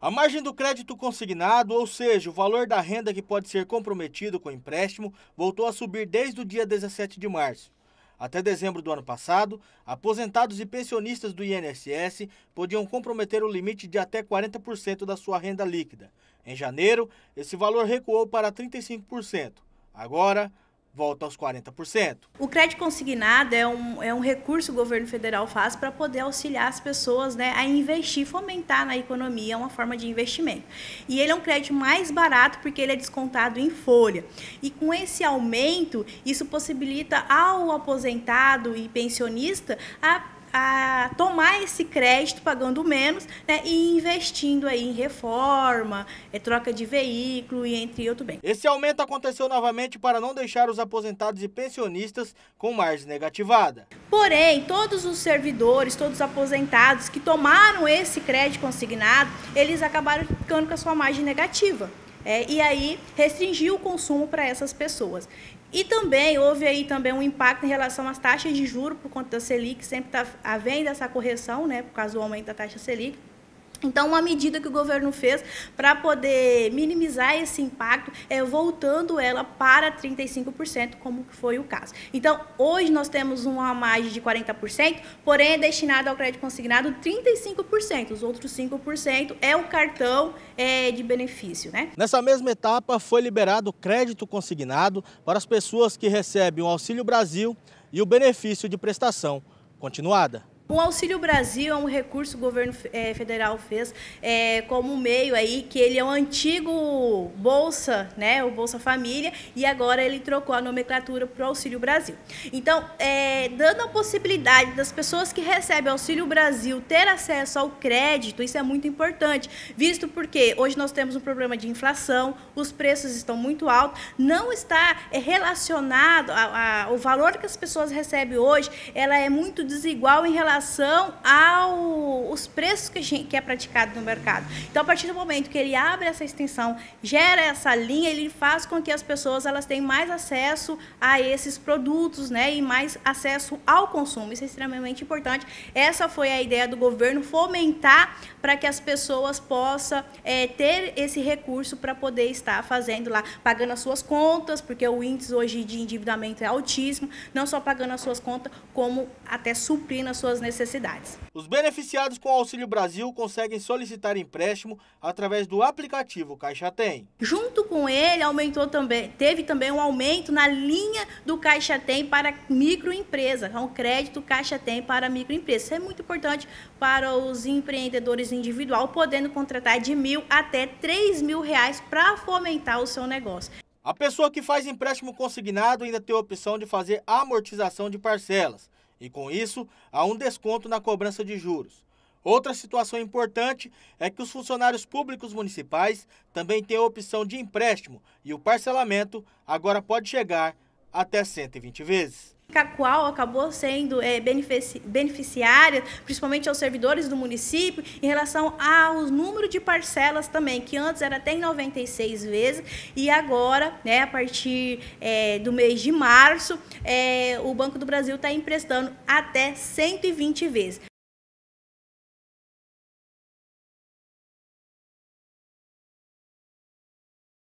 A margem do crédito consignado, ou seja, o valor da renda que pode ser comprometido com o empréstimo, voltou a subir desde o dia 17 de março. Até dezembro do ano passado, aposentados e pensionistas do INSS podiam comprometer o limite de até 40% da sua renda líquida. Em janeiro, esse valor recuou para 35%. Agora, volta aos 40%. O crédito consignado é um recurso que o governo federal faz para poder auxiliar as pessoas, né, a investir, fomentar na economia, é uma forma de investimento. E ele é um crédito mais barato porque ele é descontado em folha. E com esse aumento, isso possibilita ao aposentado e pensionista a tomar esse crédito pagando menos, né, e investindo aí em reforma, troca de veículo e entre outros bens. Esse aumento aconteceu novamente para não deixar os aposentados e pensionistas com margem negativada. Porém, todos os servidores, todos os aposentados que tomaram esse crédito consignado, eles acabaram ficando com a sua margem negativa. E aí restringiu o consumo para essas pessoas. E também houve aí também um impacto em relação às taxas de juros por conta da Selic, sempre está havendo essa correção, né, por causa do aumento da taxa Selic. Então, uma medida que o governo fez para poder minimizar esse impacto é voltando ela para 35%, como foi o caso. Então, hoje nós temos uma margem de 40%, porém é destinado ao crédito consignado 35%. Os outros 5% é o cartão de benefício, né? Nessa mesma etapa, foi liberado o crédito consignado para as pessoas que recebem o Auxílio Brasil e o benefício de prestação continuada. O Auxílio Brasil é um recurso que o governo federal fez como meio aí, que ele é o antigo Bolsa, né, o Bolsa Família, e agora ele trocou a nomenclatura para o Auxílio Brasil. Então, dando a possibilidade das pessoas que recebem Auxílio Brasil ter acesso ao crédito, isso é muito importante, visto porque hoje nós temos um problema de inflação, os preços estão muito altos, não está relacionado ao valor que as pessoas recebem hoje, ela é muito desigual em relação aos preços que é praticado no mercado. Então, a partir do momento que ele abre essa extensão, gera essa linha, ele faz com que as pessoas elas tenham mais acesso a esses produtos, né, e mais acesso ao consumo. Isso é extremamente importante. Essa foi a ideia do governo, fomentar para que as pessoas possam ter esse recurso para poder estar fazendo lá, pagando as suas contas, porque o índice hoje de endividamento é altíssimo, não só pagando as suas contas, como até suprindo as suas necessidades. Os beneficiados com o Auxílio Brasil conseguem solicitar empréstimo através do aplicativo Caixa Tem. Junto com ele, teve também um aumento na linha do Caixa Tem para microempresa, então crédito Caixa Tem para microempresa. Isso é muito importante para os empreendedores individuais, podendo contratar de R$1.000 até R$3.000 para fomentar o seu negócio. A pessoa que faz empréstimo consignado ainda tem a opção de fazer amortização de parcelas. E com isso, há um desconto na cobrança de juros. Outra situação importante é que os funcionários públicos municipais também têm a opção de empréstimo e o parcelamento agora pode chegar até 120 vezes. A qual acabou sendo beneficiária, principalmente aos servidores do município, em relação ao número de parcelas também, que antes era até em 96 vezes, e agora, né, a partir do mês de março, o Banco do Brasil está emprestando até 120 vezes.